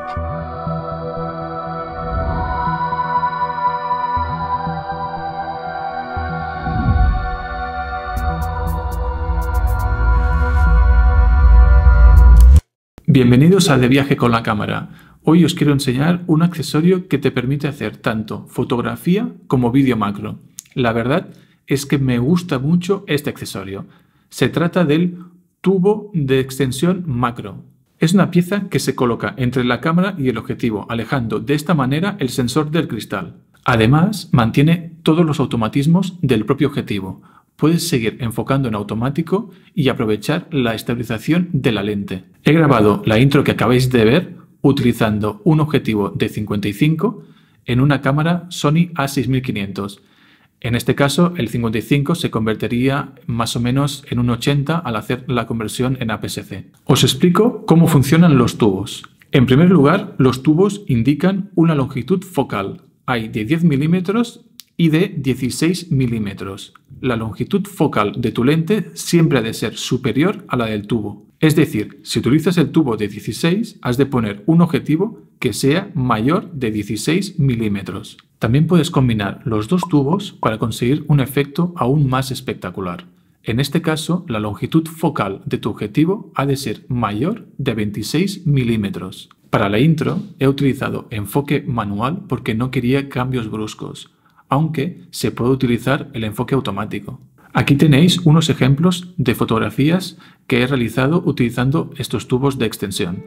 Bienvenidos a De Viaje con la Cámara. Hoy os quiero enseñar un accesorio que te permite hacer tanto fotografía como vídeo macro. La verdad es que me gusta mucho este accesorio. Se trata del tubo de extensión macro. Es una pieza que se coloca entre la cámara y el objetivo, alejando de esta manera el sensor del cristal. Además, mantiene todos los automatismos del propio objetivo. Puedes seguir enfocando en automático y aprovechar la estabilización de la lente. He grabado la intro que acabáis de ver utilizando un objetivo de 55 en una cámara Sony A6500. En este caso, el 55 se convertiría más o menos en un 80 al hacer la conversión en APS-C. Os explico cómo funcionan los tubos. En primer lugar, los tubos indican una longitud focal. Hay de 10 milímetros y de 16 milímetros. La longitud focal de tu lente siempre ha de ser superior a la del tubo. Es decir, si utilizas el tubo de 16, has de poner un objetivo que sea mayor de 16 milímetros. También puedes combinar los dos tubos para conseguir un efecto aún más espectacular. En este caso, la longitud focal de tu objetivo ha de ser mayor de 26 milímetros. Para la intro he utilizado enfoque manual porque no quería cambios bruscos, aunque se puede utilizar el enfoque automático. Aquí tenéis unos ejemplos de fotografías que he realizado utilizando estos tubos de extensión.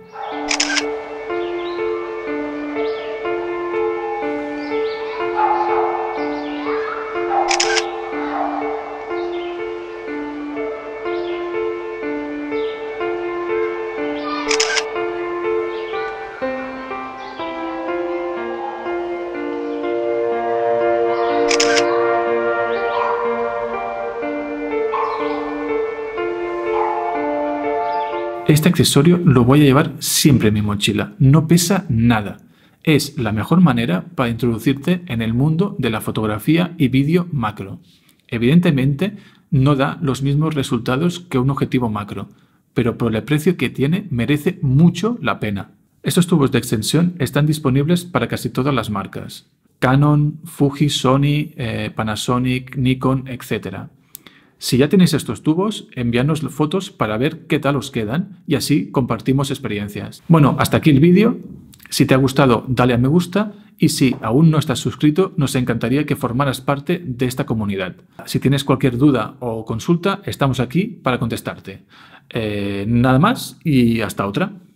Este accesorio lo voy a llevar siempre en mi mochila, no pesa nada. Es la mejor manera para introducirte en el mundo de la fotografía y vídeo macro. Evidentemente no da los mismos resultados que un objetivo macro, pero por el precio que tiene merece mucho la pena. Estos tubos de extensión están disponibles para casi todas las marcas: Canon, Fuji, Sony, Panasonic, Nikon, etc. Si ya tenéis estos tubos, envíanos fotos para ver qué tal os quedan y así compartimos experiencias. Bueno, hasta aquí el vídeo. Si te ha gustado, dale a me gusta y si aún no estás suscrito, nos encantaría que formaras parte de esta comunidad. Si tienes cualquier duda o consulta, estamos aquí para contestarte. Nada más y hasta otra.